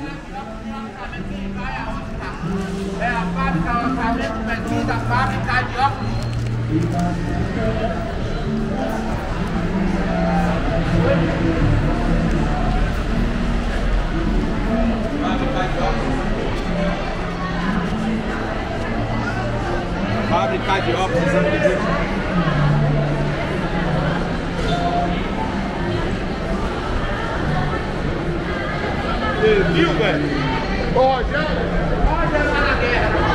É a fábrica, o lançamento pertinho da fábrica de óculos. Fábrica de óculos, viu, velho? Olha lá na guerra.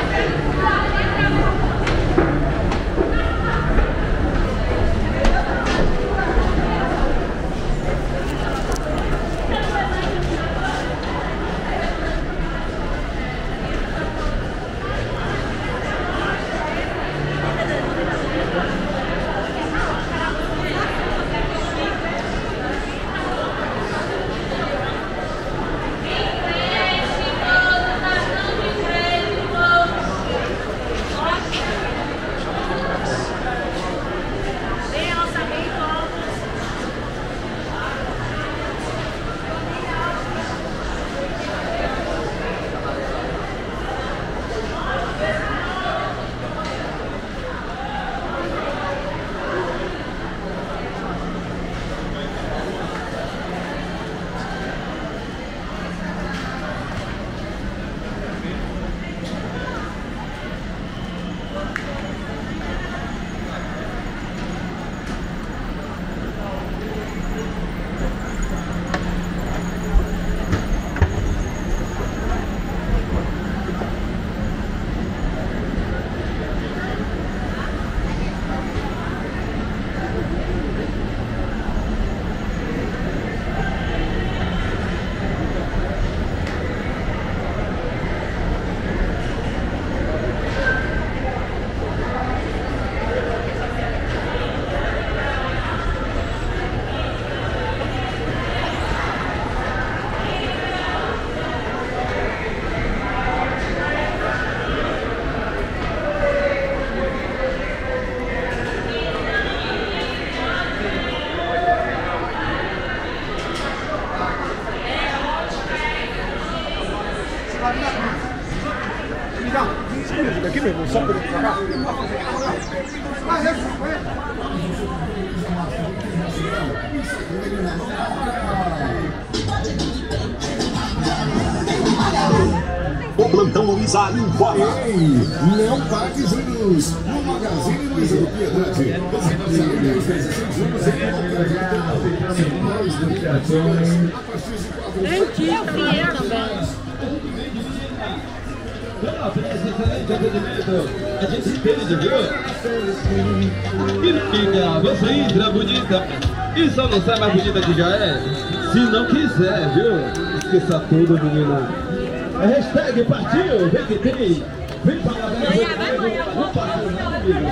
Aqui mesmo, só por aqui pra cá. O plantão Luiza informa. Não pague juros. No Magazine Luiza do Piedade. Você parcela 10 vezes sem juros em qualquer cartão. São mais novidades. A partir de 4 Eu também. Excelente atendimento, a gente se entende, viu? E fica, você entra bonita e só não sai mais bonita que já é, se não quiser, viu? Esqueça tudo, menina. A hashtag partiu, vem que tem, vem para lá, não partiu não, amigo.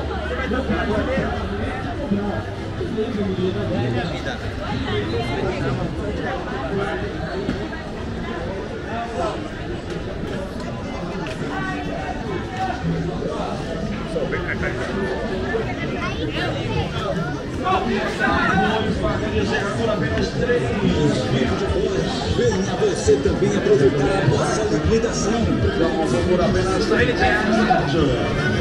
Venha você também aproveitar a nossa liquidação. Vamos por apenas R$10.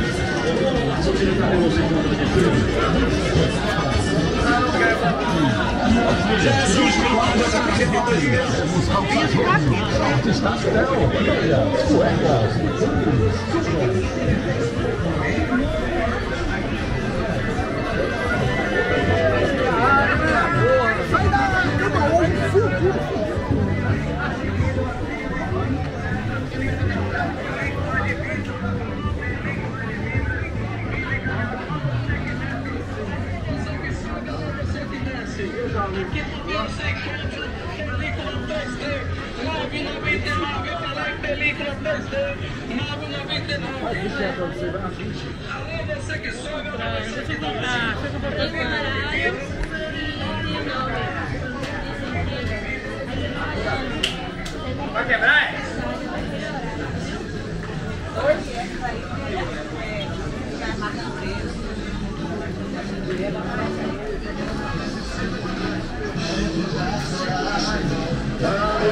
Vai quebrar?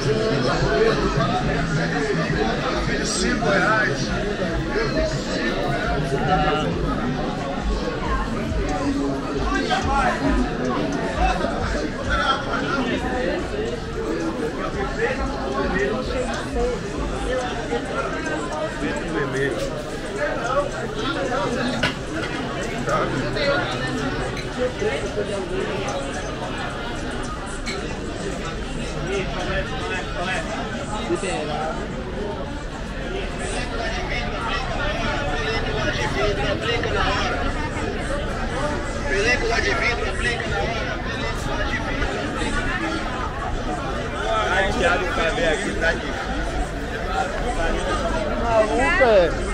Película de vidro, aplica na hora. Ai, Thiago, o cabelo aqui tá aqui. Maluco,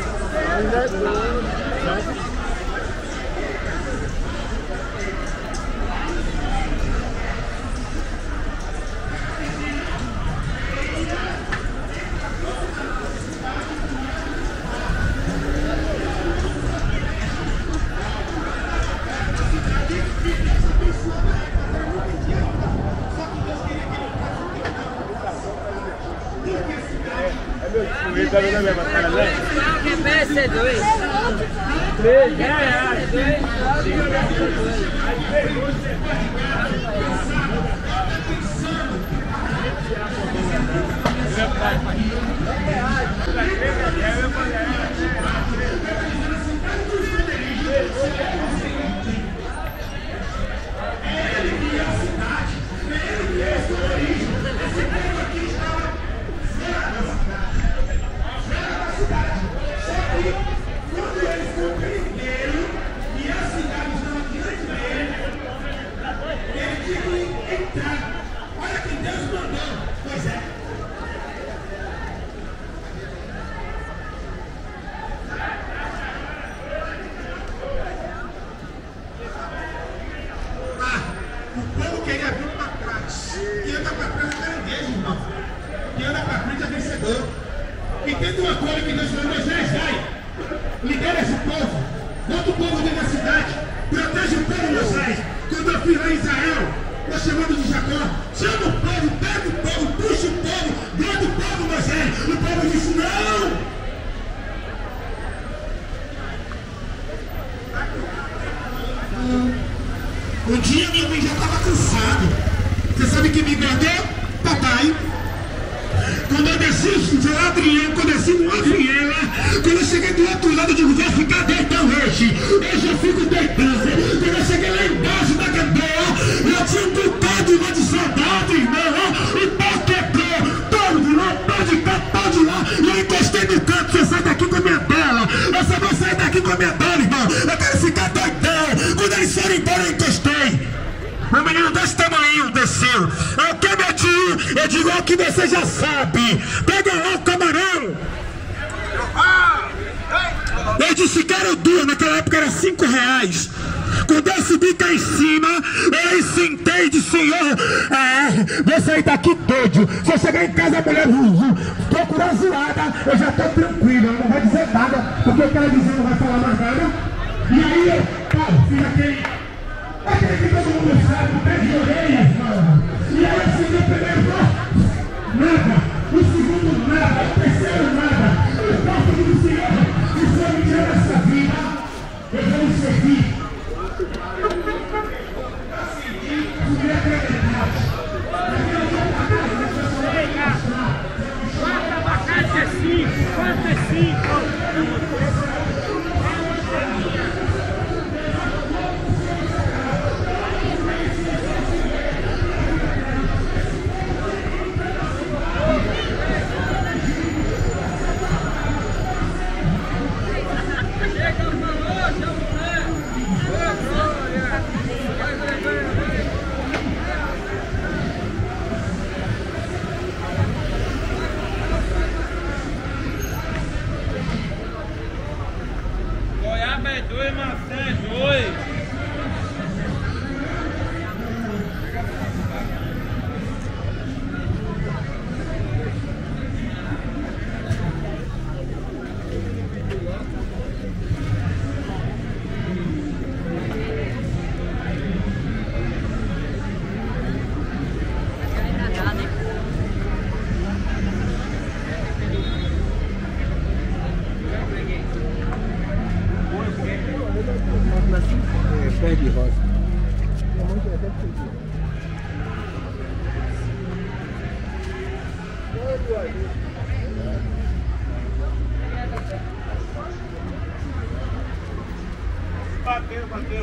Entenda uma coisa que Deus falou, Moisés, vai, lidera esse povo, bota o povo dentro da cidade, protege o povo, Moisés. Quando eu fui lá em Israel, nós chamamos de Jacó, chama o povo, pega o povo, puxa o povo, guarda o povo, Moisés. O povo disse, não! Um dia minha mãe já estava cansada. Você sabe quem me guardou? Papai. Quando eu desci de Adriano, quando eu desci no Adriana, quando eu cheguei do outro lado, eu digo, vou ficar deitado hoje. Hoje eu fico deitado. Quando eu cheguei lá embaixo da cadeia, eu tinha um bocado de soldado, irmão. O pau quebrou, todo de lá, pau de cá, pau de lá. E eu encostei no canto, você sai daqui com a minha bela. Eu só vou sair daqui com a minha bela, irmão. Eu quero ficar doidão. Quando eles foram embora, eu encostei. Meu menino desse tamanho desceu. É o que, meu tio? Eu digo, é o que você já sabe. Pega lá o camarão. Eu disse que era duas, naquela época era R$5. Quando eu subi cá em cima, eu sentei e disse, Senhor, vou sair daqui doido. Se eu chegar em casa, a mulher procurar zoada, eu já estou tranquilo, ela não vai dizer nada, porque o que ela dizer não vai falar mais nada. E aí eu fiz aquele que todo mundo sabe, o pé de orelhas, mano. E aí assim, o primeiro nada, o segundo nada, o terceiro nada. Eu posso dizer, Senhor, se o Senhor me tirar dessa vida, eu vou me servir. Bateu, bateu.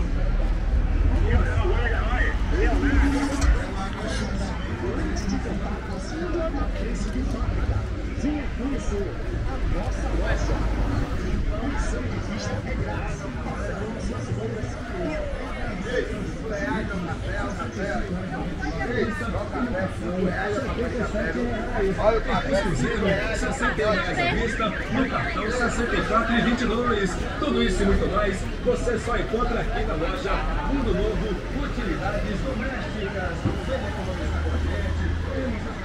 Olha o café, R$68 à vista, no cartão 64,22. Tudo isso e muito mais você só encontra aqui na loja Mundo Novo Utilidades Domésticas. Venha conversar com a gente.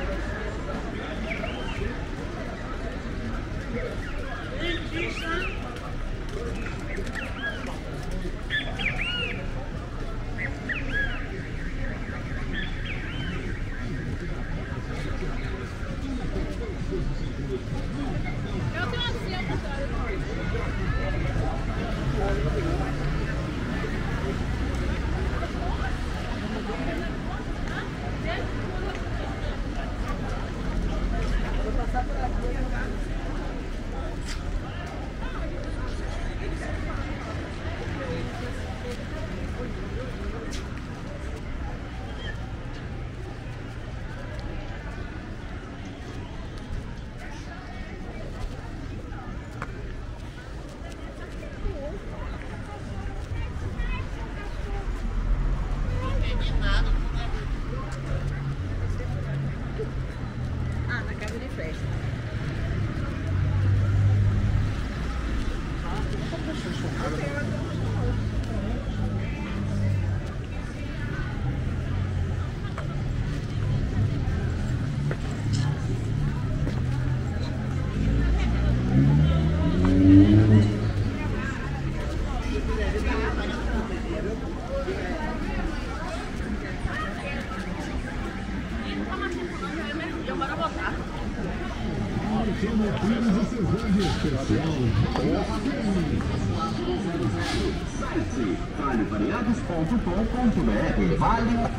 Valevariados.com.br. Vale.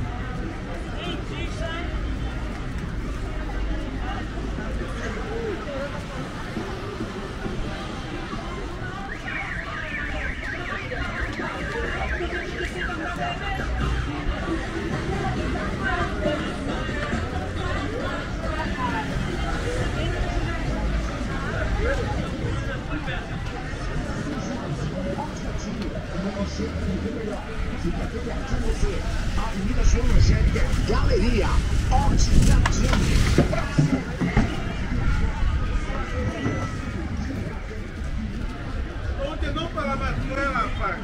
Avenida João Angélica, Galeria, Ótica Ontem não para mais ela, pai.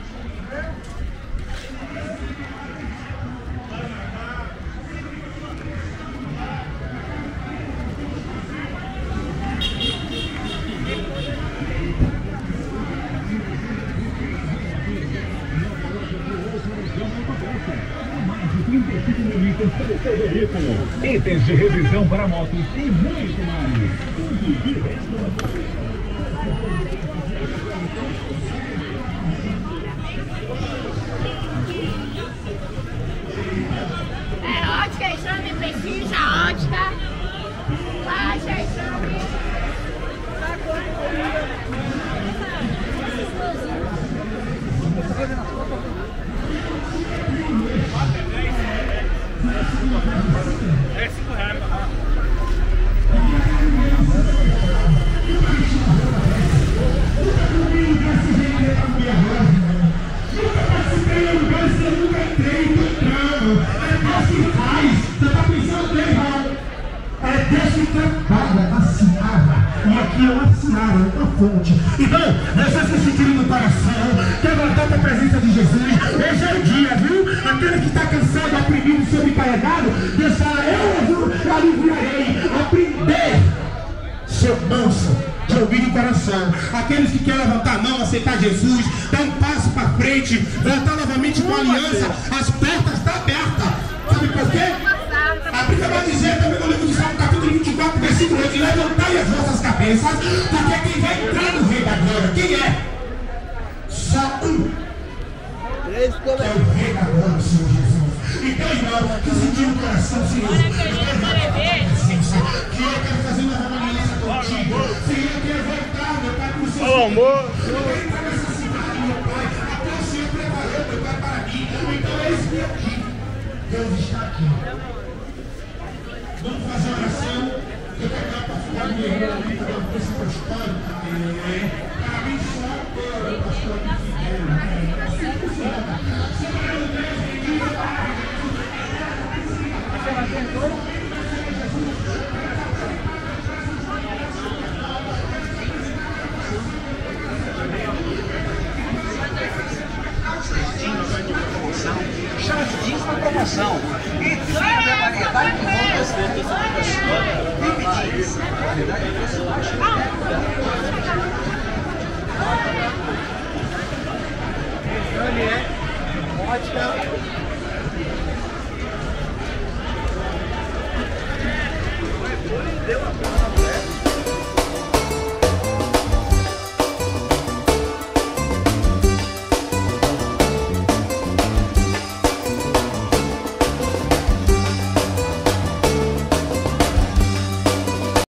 Itens de revisão para motos e muito mais. Tudo direto É ótica, exame, precisa, ótica. Baixa, exame. É R$5. E aqui eu assinava uma fonte. Então, vocês se sentirem no coração, quer voltar para a presença de Jesus, hoje é o dia, viu? Aquele que está cansado, oprimido, sobrecarregado, Deus fala, eu aliviarei, aprender, seu manso, de ouvir o coração. Aqueles que querem levantar a mão, aceitar Jesus, dar um passo para frente, voltar novamente com a aliança, as portas estão abertas. Sabe por quê? A Bíblia vai dizer também no livro de Salmo, capítulo 24, versículo 8, levantai as vossas cabeças, porque quem vai entrar no Rei da Glória, quem é? Só um. É o Rei da Glória, Senhor Jesus. Então, irmão, que sentiu o coração, Senhor, que eu quero fazer uma fazer oração, eu pegar para ficar ali, para esse pastor. Para mim só o pastor Short jeans na promoção. E tem a variedade de roupas. Big jeans. Variedade de preço baixo. Ótica.